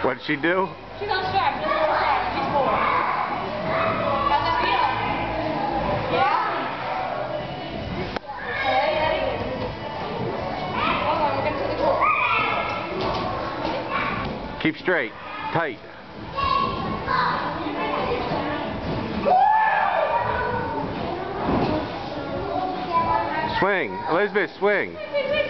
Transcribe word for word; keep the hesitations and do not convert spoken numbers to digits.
What'd she do? She's on strap. She's on strap. She's four. How's that feel? Yeah? Okay, ready? Hold on, we're going to the pool. Keep straight. Tight. Swing. Elizabeth, swing.